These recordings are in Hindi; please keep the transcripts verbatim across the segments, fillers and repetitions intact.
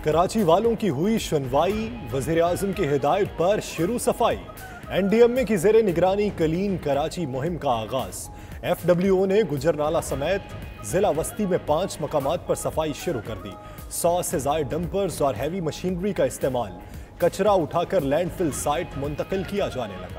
कराची वालों की हुई सुनवाई, वज़ीर आज़म की हिदायत पर शुरू सफाई। एन डी एम ए की ज़ेरे निगरानी क्लीन कराची मुहिम का आगाज। एफ डब्ल्यू ओ ने गुजरनाला समेत जिला वस्ती में पांच मकामात पर सफाई शुरू कर दी। सौ से ज़ायद डंपर्स और हैवी मशीनरी का इस्तेमाल। कचरा उठाकर लैंडफिल साइट मुंतकिल किया जाने लगा।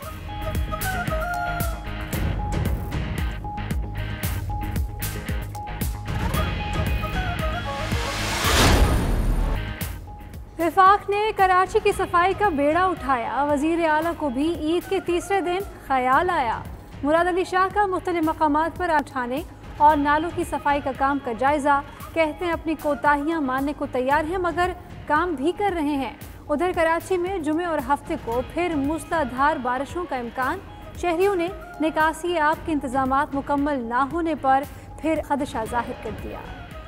वफाक ने कराची की सफाई का बेड़ा उठाया। वजीर आला को भी ईद के तीसरे दिन ख्याल आया। मुराद अली शाह का मुख्तलिफ मकामात पर उठाने और नालों की सफाई का काम का जायजा। कहते हैं अपनी कोताहियां मानने को तैयार हैं मगर काम भी कर रहे हैं। उधर कराची में जुमे और हफ्ते को फिर मूसलाधार बारिशों का इम्कान। शहरियों ने निकासी आब के इंतजाम मुकम्मल ना होने पर फिर खदशा जाहिर कर दिया।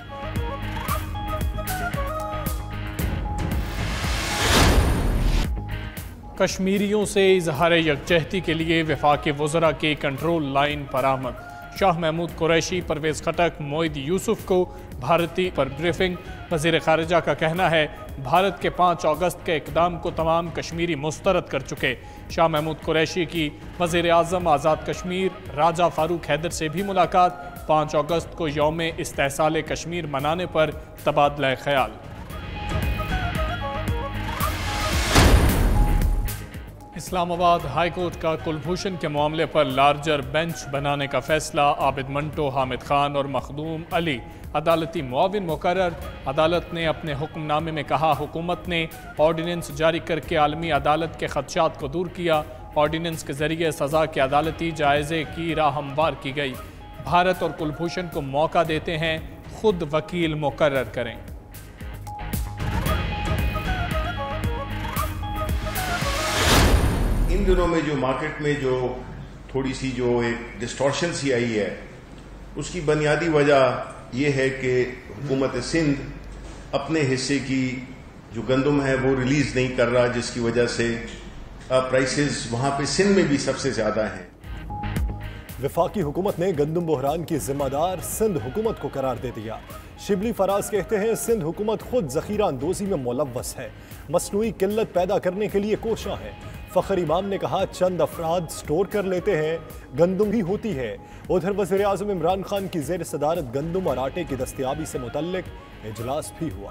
कश्मीरियों से इजहार यकजहती के लिए वफाकी वज़रा के कंट्रोल लाइन पर आमद। शाह महमूद कुरैशी, परवेज़ खटक, मोईद यूसुफ को भारतीय पर ब्रीफिंग। वज़ीर ख़ारिजा का कहना है भारत के पाँच अगस्त के इक़दाम को तमाम कश्मीरी मुस्तरद कर चुके। शाह महमूद कुरैशी की वज़ीर आज़म आज़ाद कश्मीर राजा फ़ारूक हैदर से भी मुलाकात। पाँच अगस्त को यौम इस्तेहसाल कश्मीर मनाने पर तबादला ख्याल। इस्लामाबाद हाई कोर्ट का कुलभूषण के मामले पर लार्जर बेंच बनाने का फैसला। आबिद मंटो, हामिद खान और मखदूम अली अदालती मुआविन मुकर्रर। अदालत ने अपने हुक्मनामे में कहा हुकूमत ने ऑर्डिनेंस जारी करके आलमी अदालत के खदशात को दूर किया। ऑर्डिनेंस के जरिए सज़ा के अदालती जायजे की राह हमवार की गई। भारत और कुलभूषण को मौका देते हैं खुद वकील मुकर्रर करें। इन दिनों में जो मार्केट में जो थोड़ी सी जो एक डिस्टॉर्शन सी आई है उसकी बुनियादी वजह यह है कि हुकूमत सिंध अपने हिस्से की जो गंदम है वो रिलीज नहीं कर रहा, जिसकी वजह से प्राइसेस वहां पे सिंध में भी सबसे ज्यादा हैं। वफाकी हुकूमत ने गंदम बहरान की जिम्मेदार सिंध हुकूमत को करार दे दिया। शिबली फराज कहते हैं सिंध हुकूमत खुद जखीरा अंदोजी में मुलव्वस है, मसनूई किल्लत पैदा करने के लिए कोशा है। फ़खर इमाम ने कहा चंद अफराद स्टोर कर लेते हैं, गंदम भी होती है। उधर वज़ीर आज़म इमरान खान की ज़ेर सदारत गंदम और आटे की दस्तयाबी से मुतल्लिक इजलास भी हुआ।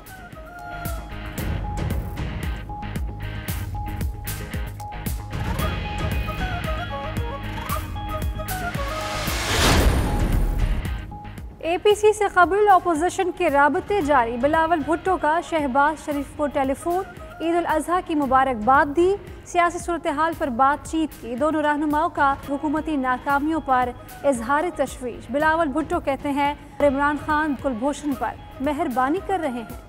ए पी सी से कबल अपोजिशन के राबते जारी। बिलावल भुट्टो का शहबाज शरीफ को टेलीफोन। ईद उल अजहा की मुबारकबाद दी। सियासी सूरत हाल पर बातचीत की। दोनों रहनुमाओं का हुकूमती नाकामियों पर इजहार तशवीश। बिलावल भुट्टो कहते हैं इमरान खान कुलभूषण पर मेहरबानी कर रहे हैं।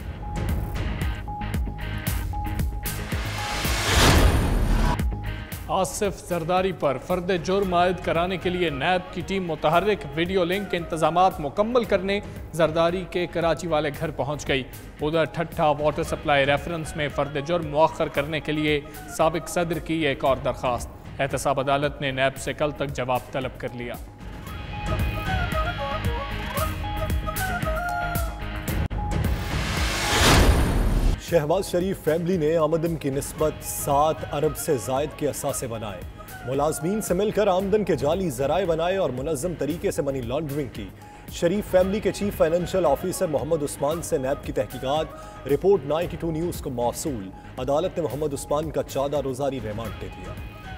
आसिफ जरदारी पर फर्द जुर्म आयद कराने के लिए नैब की टीम मुतहर्रिक। वीडियो लिंक के इंतजामात मुकम्मल करने जरदारी के कराची वाले घर पहुंच गई। उधर ठट्ठा वाटर सप्लाई रेफरेंस में फर्द जुर्म मुअख्खर करने के लिए साबिक सदर की एक और दरख्वास्त। एहतसाब अदालत ने नैब से कल तक जवाब तलब कर लिया। शहबाज शरीफ फैमिली ने आमदन की निस्बत सात अरब से जायद के असासे बनाए। मुलाजमीन से मिलकर आमदन के जाली जराए बनाए और मुनज़्ज़म तरीके से मनी लॉन्ड्रिंग की। शरीफ फैमिली के chief financial officer Mohammad Usman से नैब की तहकीकात। रिपोर्ट बानवे न्यूज़ को मौसूल। अदालत ने मोहम्मद उस्मान का चौदह रोजानी रिमांड दे दिया।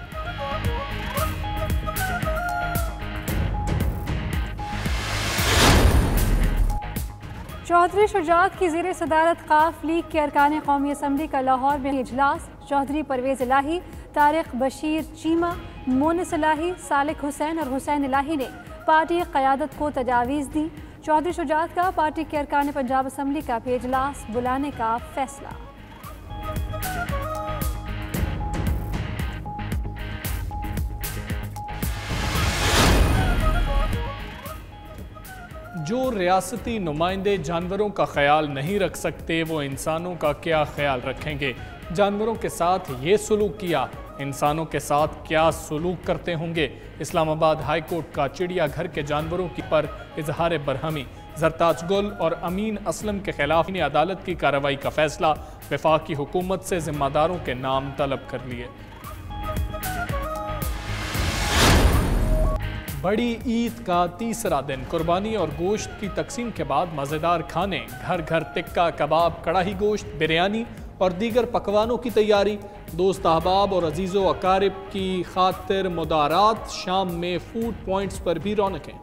चौधरी शुजात की ज़ेर सदारत काफ लीग के अरकान कौमी असम्बली का लाहौर में इजलास। चौधरी परवेज़ इलाही, तारिक बशीर चीमा, मोनिस इलाही, सालिक हुसैन और हुसैन इलाही ने पार्टी क़यादत को तजावीज़ दी। चौधरी शुजात का पार्टी के अरकान पंजाब असम्बली का भी इजलास बुलाने का फैसला। जो रियासती नुमाइंदे जानवरों का ख्याल नहीं रख सकते वो इंसानों का क्या ख्याल रखेंगे। जानवरों के साथ ये सलूक किया इंसानों के साथ क्या सलूक करते होंगे। इस्लामाबाद हाई कोर्ट का चिड़ियाघर के जानवरों की पर इजहार बरहमी। जरताज गुल और अमीन असलम के खिलाफ ने अदालत की कार्रवाई का फैसला। वफाकी हुकूमत से जिम्मेदारों के नाम तलब कर लिए। बड़ी ईद का तीसरा दिन कुर्बानी और गोश्त की तकसीम के बाद मज़ेदार खाने, घर घर टिक्का कबाब, कड़ाही गोश्त, बिरयानी और दीगर पकवानों की तैयारी। दोस्त अहबाब और अजीज़ो अकारिब की खातिर मुदारात। शाम में फूड पॉइंट्स पर भी रौनकें।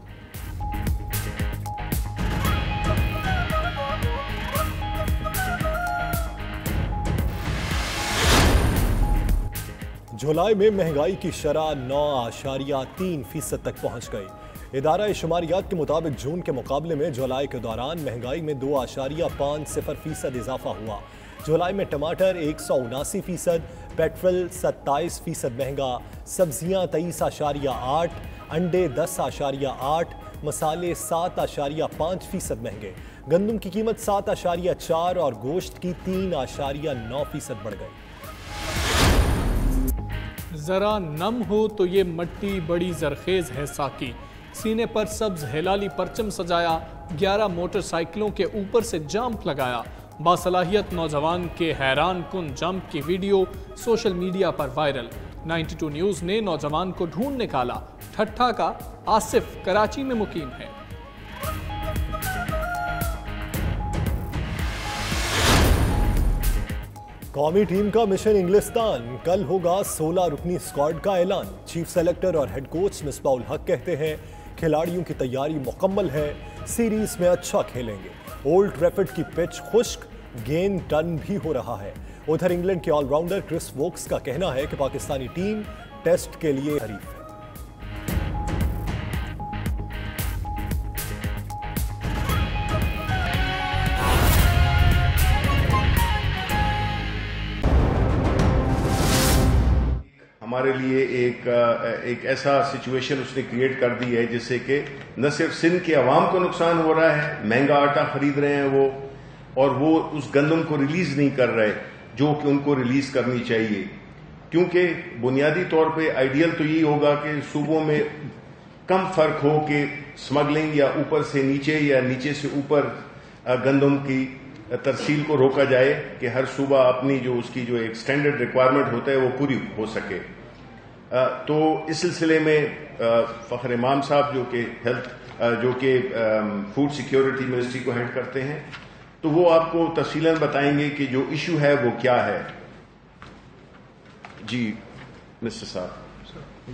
जुलाई में महंगाई की शरह नौ आशारिया तीन फीसद तक पहुंच गई। इदारा शुमारियात के मुताबिक जून के मुकाबले में जुलाई के दौरान महंगाई में दो आशारिया पाँच सिफर फीसद इजाफा हुआ। जुलाई में टमाटर एक सौ उनासी फीसद, पेट्रोल सत्ताईस फीसद महंगा, सब्जियाँ तेईस आशारिया आठ, अंडे दस आशारिया आठ, मसाले सात आशारिया पाँच फीसद महंगे, गंदम की कीमत सात आशारिया चार और गोश्त की तीन आशारिया नौ फीसद बढ़ गई। जरा नम हो तो ये मट्टी बड़ी जरखेज है साकी। सीने पर सब्ज हिलाली परचम सजाया, ग्यारह मोटरसाइकिलों के ऊपर से जंप लगाया। बासलाहियत नौजवान के हैरान कुन जंप की वीडियो सोशल मीडिया पर वायरल। बानवे न्यूज़ ने नौजवान को ढूंढ निकाला। ठट्ठा का आसिफ कराची में मुकीम है। कौमी टीम का मिशन इंग्लिस्तान। कल होगा सोलह रुकनी स्क्वाड का ऐलान। चीफ सेलेक्टर और हेड कोच मिसबाउल हक कहते हैं खिलाड़ियों की तैयारी मुकम्मल है, सीरीज में अच्छा खेलेंगे। ओल्ड ट्रैफर्ड की पिच खुश्क, गेंद टर्न भी हो रहा है। उधर इंग्लैंड के ऑलराउंडर क्रिस वोक्स का कहना है कि पाकिस्तानी टीम टेस्ट के लिए हरीफ है। हमारे लिए एक एक ऐसा सिचुएशन उसने क्रिएट कर दी है जिससे कि न सिर्फ सिंध के अवाम को नुकसान हो रहा है, महंगा आटा खरीद रहे हैं वो, और वो उस गंदम को रिलीज नहीं कर रहे जो कि उनको रिलीज करनी चाहिए। क्योंकि बुनियादी तौर पे आइडियल तो यही होगा कि सूबों में कम फर्क हो कि स्मगलिंग या ऊपर से नीचे या नीचे से ऊपर गंदम की तरसील को रोका जाए कि हर सूबा अपनी जो उसकी जो एक स्टैंडर्ड रिक्वायरमेंट होता है वो पूरी हो सके। तो इस सिलसिले में फखर इमाम साहब जो कि हेल्थ जो कि फूड सिक्योरिटी मिनिस्ट्री को हेड करते हैं, तो वो आपको तफसीलन बताएंगे कि जो इशू है वो क्या है। जी मिस्टर साहब।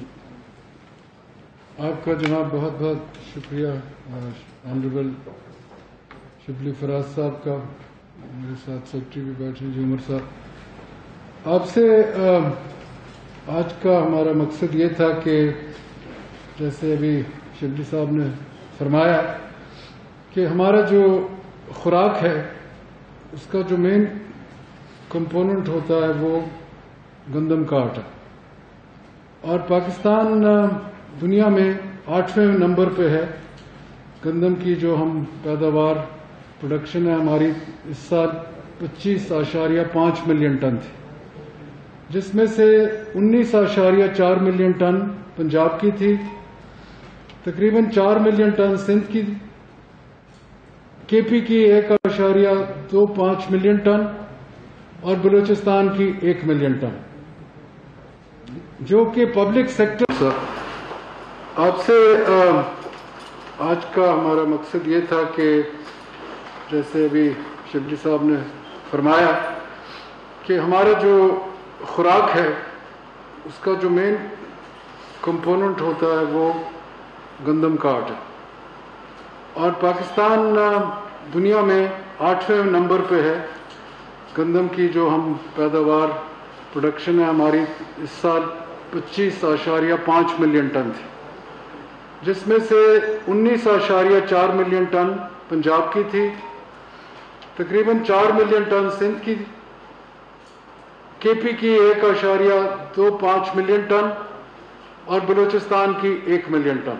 आपका जनाब बहुत बहुत शुक्रिया। ऑनरेबल शिबली फराज साहब का, मेरे साथ सेक्रेटरी भी बैठे जी उमर साहब। आपसे आज का हमारा मकसद ये था कि जैसे अभी शिबली साहब ने फरमाया कि हमारा जो खुराक है उसका जो मेन कंपोनेंट होता है वो गंदम का आटा, और पाकिस्तान दुनिया में आठवें नंबर पे है गंदम की जो हम पैदावार प्रोडक्शन है हमारी इस साल पच्चीस आशारिया पाँच मिलियन टन थी, जिसमें से उन्नीस आशारिया चार मिलियन टन पंजाब की थी, तकरीबन चार मिलियन टन सिंध की, केपी की एक आशारिया दो पाँच मिलियन टन और बलूचिस्तान की एक मिलियन टन, जो कि पब्लिक सेक्टर। आपसे आज का हमारा मकसद ये था कि जैसे अभी शिबली साहब ने फरमाया कि हमारा जो खुराक है उसका जो मेन कंपोनेंट होता है वो गंदम का आटा, और पाकिस्तान दुनिया में आठवें नंबर पे है गंदम की जो हम पैदावार प्रोडक्शन है हमारी इस साल पच्चीस आशारिया पाँच मिलियन टन थी, जिसमें से उन्नीस आशारिया चार मिलियन टन पंजाब की थी, तकरीबन चार मिलियन टन सिंध की, केपी की एक आशारिया दो पाँच मिलियन टन और बलूचिस्तान की एक मिलियन टन,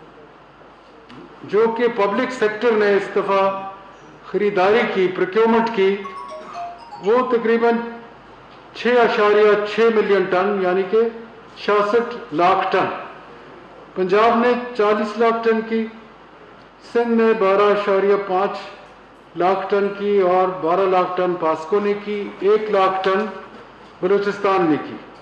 जो कि पब्लिक सेक्टर ने इस दफा खरीदारी की, प्रोक्योरमेंट की, वो तकरीबन छः अशारिया छः मिलियन टन यानी कि छियासठ लाख टन। पंजाब ने चालीस लाख टन की, सिंध ने बारह अशारिया पाँच लाख टन की और बारह लाख टन पास्को ने की, एक लाख टन बलूचिस्तान ने की।